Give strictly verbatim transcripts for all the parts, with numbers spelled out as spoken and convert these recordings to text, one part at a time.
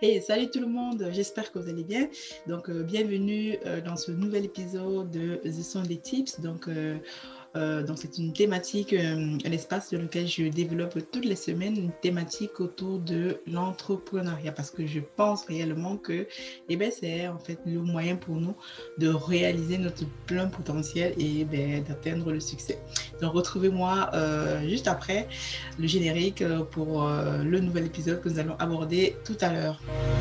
Hey, salut tout le monde, j'espère que vous allez bien. Donc, euh, bienvenue euh, dans ce nouvel épisode de The Sunday Tips. Donc, euh, euh, donc c'est une thématique, euh, un espace dans lequel je développe toutes les semaines une thématique autour de l'entrepreneuriat parce que je pense réellement que eh ben, c'est en fait le moyen pour nous de réaliser notre plein potentiel et ben, d'atteindre le succès. Donc, retrouvez-moi euh, juste après le générique euh, pour euh, le nouvel épisode que nous allons aborder tout à l'heure.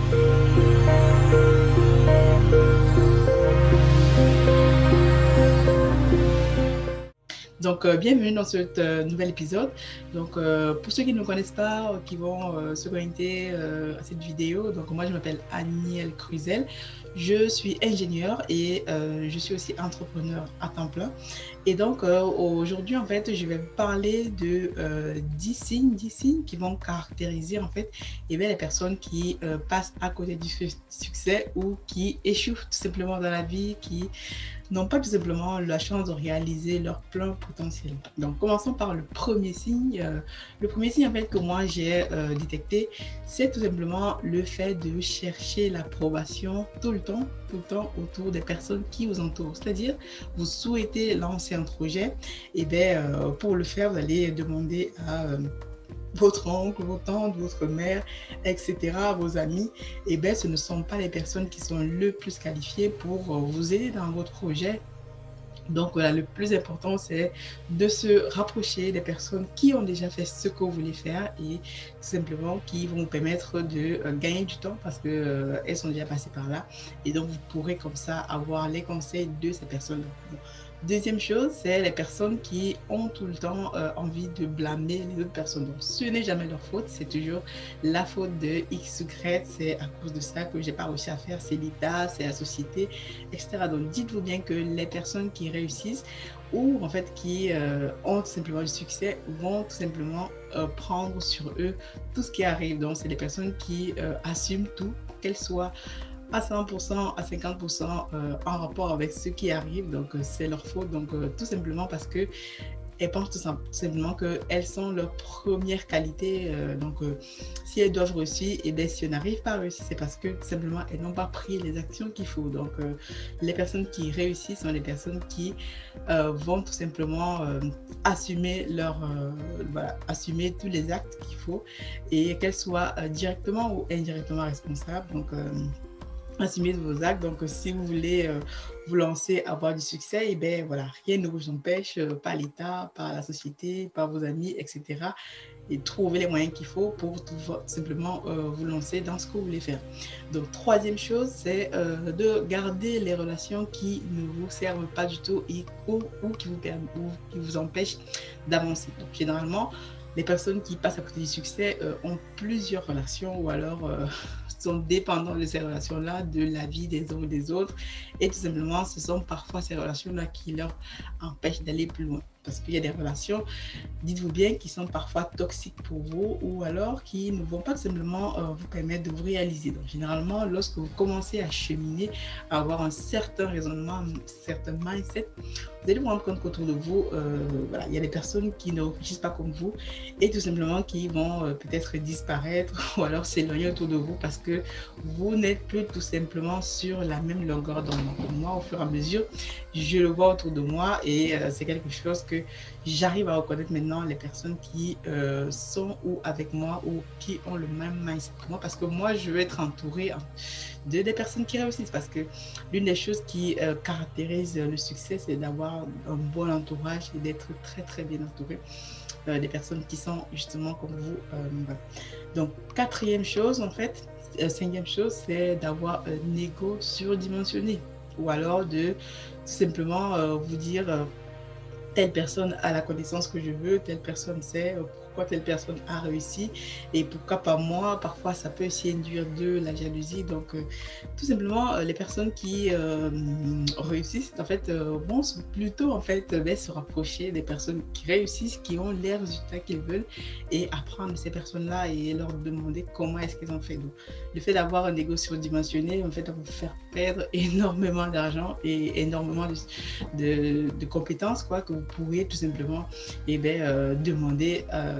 Donc, euh, bienvenue dans ce euh, nouvel épisode. Donc, euh, pour ceux qui ne me connaissent pas, euh, qui vont euh, se connecter euh, à cette vidéo, donc moi, je m'appelle Aniel Cruzel. Je suis ingénieure et euh, je suis aussi entrepreneur à temps plein. Et donc, euh, aujourd'hui, en fait, je vais vous parler de euh, dix signes, dix signes qui vont caractériser, en fait, eh bien, les personnes qui euh, passent à côté du succès ou qui échouent tout simplement dans la vie, qui n'ont pas tout simplement la chance de réaliser leur plein potentiel. Donc, commençons par le premier signe. Euh, le premier signe, en fait, que moi, j'ai euh, détecté, c'est tout simplement le fait de chercher l'approbation tout le temps, tout le temps autour des personnes qui vous entourent. C'est-à-dire, vous souhaitez lancer un projet, et bien, euh, pour le faire, vous allez demander à... Euh, votre oncle, votre tante, votre mère, et cetera, vos amis, et bien, ce ne sont pas les personnes qui sont le plus qualifiées pour vous aider dans votre projet. Donc, voilà, le plus important, c'est de se rapprocher des personnes qui ont déjà fait ce que vous voulez faire et tout simplement qui vont vous permettre de euh, gagner du temps parce qu'elles euh, sont déjà passées par là. Et donc, vous pourrez comme ça avoir les conseils de ces personnes. Deuxième chose, c'est les personnes qui ont tout le temps euh, envie de blâmer les autres personnes. Donc, ce n'est jamais leur faute, c'est toujours la faute de X ou Y, c'est à cause de ça que je n'ai pas réussi à faire, c'est l'État, c'est la société, et cetera. Donc, dites-vous bien que les personnes qui réussissent ou en fait qui euh, ont tout simplement du succès vont tout simplement euh, prendre sur eux tout ce qui arrive. Donc, c'est les personnes qui euh, assument tout, qu'elles soient à cent pour cent, à cinquante pour cent euh, en rapport avec ce qui arrive. Donc, euh, c'est leur faute. Donc, euh, tout simplement parce que elles pensent tout simplement qu'elles sont leur première qualité. Euh, donc, euh, si elles doivent réussir, et bien, si elles n'arrivent pas à réussir, c'est parce que tout simplement, elles n'ont pas pris les actions qu'il faut. Donc, euh, les personnes qui réussissent sont les personnes qui euh, vont tout simplement euh, assumer, leur, euh, voilà, assumer tous les actes qu'il faut et qu'elles soient euh, directement ou indirectement responsables. Donc, euh, assumer vos actes. Donc, si vous voulez euh, vous lancer, avoir du succès, et bien voilà, rien ne vous empêche, euh, par l'État, par la société, par vos amis, et cetera. Et trouver les moyens qu'il faut pour tout, simplement euh, vous lancer dans ce que vous voulez faire. Donc, troisième chose, c'est euh, de garder les relations qui ne vous servent pas du tout et, ou, ou, qui vous, ou qui vous empêchent d'avancer. Donc, généralement, les personnes qui passent à côté du succès euh, ont plusieurs relations ou alors euh, sont dépendants de ces relations-là, de la vie des uns ou des autres. Et tout simplement, ce sont parfois ces relations-là qui leur empêchent d'aller plus loin. Parce qu'il y a des relations, dites-vous bien, qui sont parfois toxiques pour vous ou alors qui ne vont pas simplement euh, vous permettre de vous réaliser. Donc, généralement, lorsque vous commencez à cheminer, à avoir un certain raisonnement, un certain mindset, vous allez vous rendre compte qu'autour de vous, euh, voilà, il y a des personnes qui ne réfléchissent pas comme vous et tout simplement qui vont euh, peut-être disparaître ou alors s'éloigner autour de vous parce que vous n'êtes plus tout simplement sur la même longueur d'onde. Donc, moi, au fur et à mesure, je le vois autour de moi et euh, c'est quelque chose que j'arrive à reconnaître maintenant les personnes qui euh, sont ou avec moi ou qui ont le même mindset que moi parce que moi, je veux être entourée de des personnes qui réussissent parce que l'une des choses qui euh, caractérise le succès, c'est d'avoir un bon entourage et d'être très, très bien entouré. Euh, des personnes qui sont justement comme vous. Euh, voilà. Donc, quatrième chose, en fait, euh, cinquième chose, c'est d'avoir un ego surdimensionné ou alors de tout simplement euh, vous dire euh, telle personne a la connaissance que je veux, telle personne sait pourquoi telle personne a réussi et pourquoi pas moi. Parfois, ça peut aussi induire de la jalousie. Donc, euh, tout simplement, euh, les personnes qui euh, réussissent, en fait, euh, vont plutôt, en fait, euh, se rapprocher des personnes qui réussissent, qui ont les résultats qu'ils veulent et apprendre de ces personnes-là et leur demander comment est-ce qu'ils ont fait. Donc, le fait d'avoir un ego surdimensionné, en fait, va vous faire perdre énormément d'argent et énormément de, de, de compétences, quoi, que vous pourriez tout simplement, eh bien, euh, demander euh,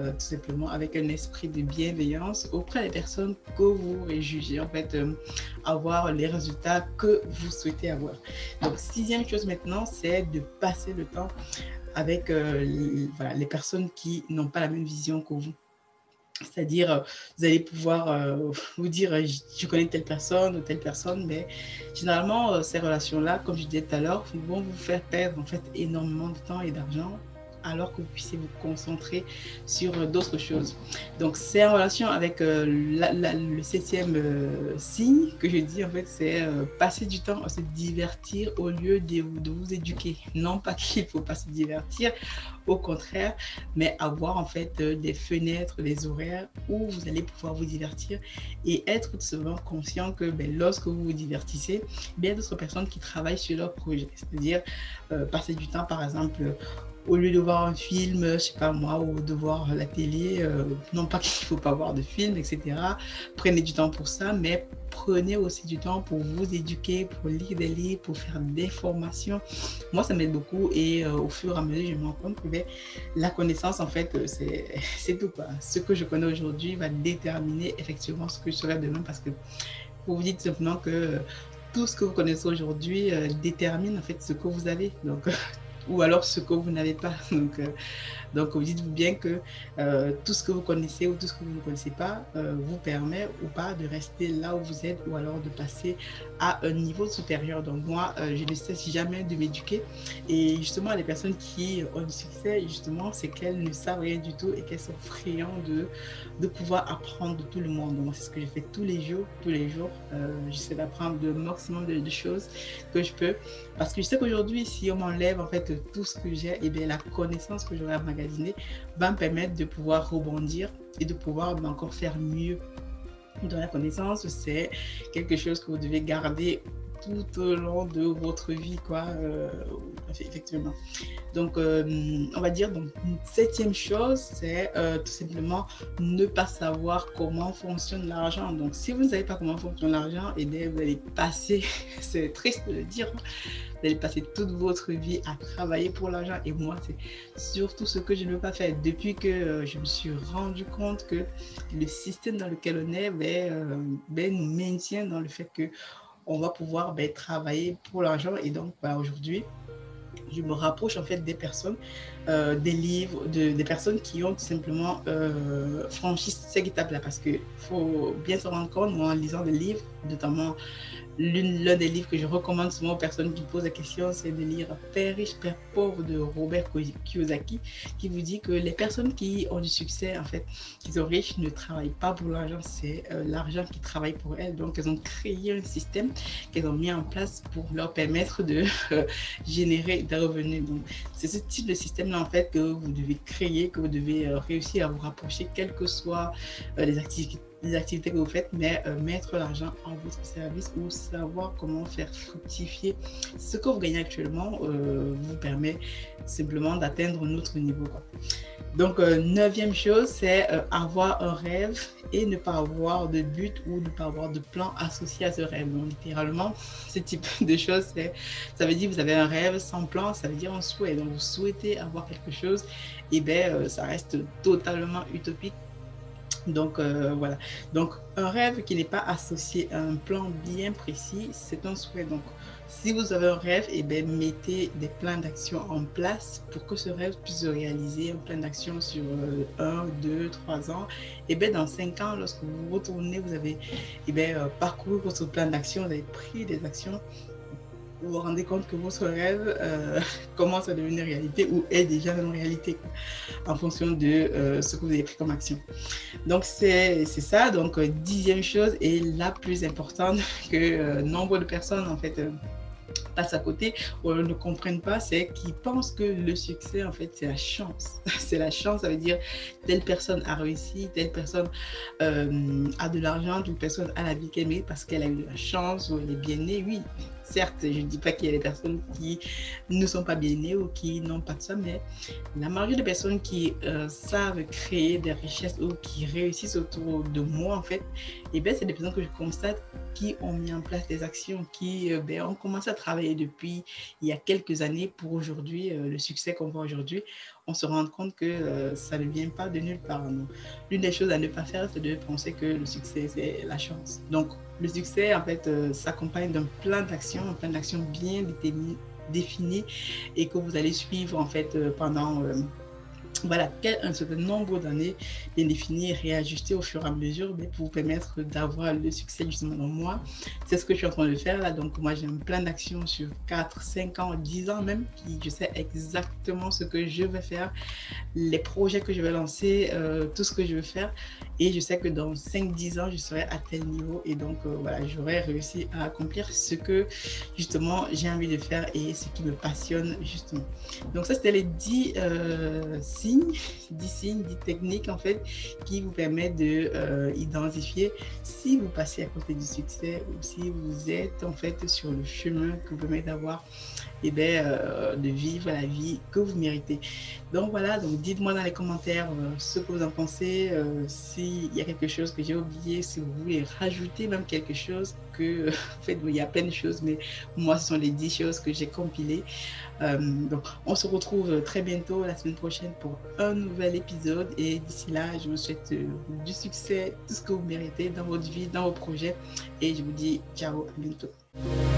euh, tout simplement avec un esprit de bienveillance auprès des personnes que vous jugez, en fait, euh, avoir les résultats que vous souhaitez avoir. Donc, sixième chose maintenant, c'est de passer le temps avec euh, les, voilà, les personnes qui n'ont pas la même vision que vous. C'est-à-dire, vous allez pouvoir euh, vous dire, je connais telle personne ou telle personne, mais généralement, euh, ces relations-là, comme je disais tout à l'heure, vont vous faire perdre en fait énormément de temps et d'argent, alors que vous puissiez vous concentrer sur euh, d'autres choses. Donc, c'est en relation avec euh, la, la, le septième euh, signe que je dis, en fait, c'est euh, passer du temps à se divertir au lieu de, de vous éduquer. Non pas qu'il ne faut pas se divertir, au contraire, mais avoir en fait euh, des fenêtres, des horaires où vous allez pouvoir vous divertir et être tout simplement conscient que ben, lorsque vous vous divertissez, il y a d'autres personnes qui travaillent sur leur projet. C'est-à-dire euh, passer du temps, par exemple, au lieu de voir un film, je sais pas moi, ou de voir la télé, euh, non pas qu'il ne faut pas voir de film, et cetera. Prenez du temps pour ça, mais prenez aussi du temps pour vous éduquer, pour lire des livres, pour faire des formations. Moi, ça m'aide beaucoup et euh, au fur et à mesure, je me rends compte que ben, la connaissance, en fait, c'est, c'est tout, quoi. Ce que je connais aujourd'hui va déterminer effectivement ce que je serai demain, parce que vous vous dites simplement que euh, tout ce que vous connaissez aujourd'hui euh, détermine en fait ce que vous avez. Donc, ou alors ce que vous n'avez pas. Donc, euh, donc dites-vous bien que euh, tout ce que vous connaissez ou tout ce que vous ne connaissez pas euh, vous permet ou pas de rester là où vous êtes ou alors de passer à un niveau supérieur. Donc moi, euh, je ne cesse jamais de m'éduquer. Et justement, les personnes qui ont du succès, justement, c'est qu'elles ne savent rien du tout et qu'elles sont friandes de, de pouvoir apprendre de tout le monde. Donc moi, c'est ce que je fais tous les jours. Tous les jours, euh, j'essaie d'apprendre le maximum de, de choses que je peux. Parce que je sais qu'aujourd'hui, si on m'enlève en fait tout ce que j'ai, et bien la connaissance que j'aurai emmagasinée va me permettre de pouvoir rebondir et de pouvoir encore faire mieux. Dans la connaissance, c'est quelque chose que vous devez garder tout au long de votre vie, quoi, euh, effectivement. Donc, euh, on va dire, donc, une septième chose, c'est euh, tout simplement ne pas savoir comment fonctionne l'argent. Donc, si vous ne savez pas comment fonctionne l'argent, et bien, vous allez passer, c'est triste de le dire, vous allez passer toute votre vie à travailler pour l'argent. Et moi, c'est surtout ce que je ne veux pas faire. Depuis que euh, je me suis rendu compte que le système dans lequel on est ben, euh, ben, nous maintient dans le fait que on va pouvoir ben, travailler pour l'argent. Et donc, ben, aujourd'hui, je me rapproche en fait des personnes, euh, des livres, de, des personnes qui ont tout simplement euh, franchi cette étape-là. Parce qu'il faut bien se rendre compte, moi, en lisant des livres, notamment l'un des livres que je recommande souvent aux personnes qui posent la question, c'est de lire Père riche, Père pauvre de Robert Kiyosaki, qui vous dit que les personnes qui ont du succès, en fait, qui sont riches, ne travaillent pas pour l'argent, c'est euh, l'argent qui travaille pour elles. Donc, elles ont créé un système qu'elles ont mis en place pour leur permettre de euh, générer des revenus. Donc, c'est ce type de système-là, en fait, que vous devez créer, que vous devez euh, réussir à vous rapprocher, quelles que soient euh, les activités les activités que vous faites, mais euh, mettre l'argent en votre service ou savoir comment faire fructifier ce que vous gagnez actuellement euh, vous permet simplement d'atteindre un autre niveau, quoi. Donc, euh, neuvième chose, c'est euh, avoir un rêve et ne pas avoir de but ou ne pas avoir de plan associé à ce rêve. Donc, littéralement, ce type de choses, c'est, ça veut dire que vous avez un rêve sans plan, ça veut dire un souhait. Donc, vous souhaitez avoir quelque chose, et bien, euh, ça reste totalement utopique. Donc euh, voilà, donc un rêve qui n'est pas associé à un plan bien précis, c'est un souhait. Donc si vous avez un rêve, et eh bien, mettez des plans d'action en place pour que ce rêve puisse se réaliser, un plan d'action sur euh, un, deux, trois ans. Et bien dans cinq ans, lorsque vous vous retournez, vous avez eh bien, euh, parcouru votre plan d'action, vous avez pris des actions, vous vous rendez compte que votre rêve euh, commence à devenir réalité ou est déjà une réalité, quoi, en fonction de euh, ce que vous avez pris comme action. Donc, c'est, c'est ça. Donc, euh, dixième chose et la plus importante que euh, nombre de personnes, en fait, euh, passent à côté ou ne comprennent pas, c'est qu'ils pensent que le succès, en fait, c'est la chance. C'est la chance, ça veut dire telle personne a réussi, telle personne euh, a de l'argent, telle personne a la vie qu'elle mérite parce qu'elle a eu de la chance ou elle est bien née. Oui, certes, je ne dis pas qu'il y a des personnes qui ne sont pas bien nées ou qui n'ont pas de ça, mais la majorité des personnes qui euh, savent créer des richesses ou qui réussissent autour de moi, en fait, et bien, c'est des personnes que je constate qui ont mis en place des actions, qui euh, ben, ont commencé à travailler depuis il y a quelques années pour aujourd'hui, euh, le succès qu'on voit aujourd'hui. on se rend compte que euh, ça ne vient pas de nulle part. L'une des choses à ne pas faire, c'est de penser que le succès, c'est la chance. Donc, le succès, en fait, euh, s'accompagne d'un plan d'action, un plan d'action bien défini et que vous allez suivre, en fait, euh, pendant... Euh, voilà, un certain nombre d'années bien définies et réajustées au fur et à mesure mais pour vous permettre d'avoir le succès justement. Donc moi, c'est ce que je suis en train de faire là. Donc moi, j'ai un plan d'action sur quatre, cinq ans, dix ans même, qui je sais exactement ce que je vais faire, les projets que je vais lancer, euh, tout ce que je veux faire. Et je sais que dans cinq dix ans, je serai à tel niveau et donc euh, voilà, j'aurai réussi à accomplir ce que justement j'ai envie de faire et ce qui me passionne justement. Donc ça, c'était les dix euh, signes, dix signes, dix techniques en fait qui vous permettent de euh, identifier si vous passez à côté du succès ou si vous êtes en fait sur le chemin que vous permet d'avoir et eh bien, euh, de vivre la vie que vous méritez. Donc voilà, donc dites-moi dans les commentaires euh, ce que vous en pensez, euh, s'il y a quelque chose que j'ai oublié, si vous voulez rajouter même quelque chose, que en fait il y a plein de choses, mais moi ce sont les dix choses que j'ai compilées. Euh, donc on se retrouve très bientôt la semaine prochaine pour un nouvel épisode et d'ici là, je vous souhaite euh, du succès, tout ce que vous méritez dans votre vie, dans vos projets et je vous dis ciao, à bientôt.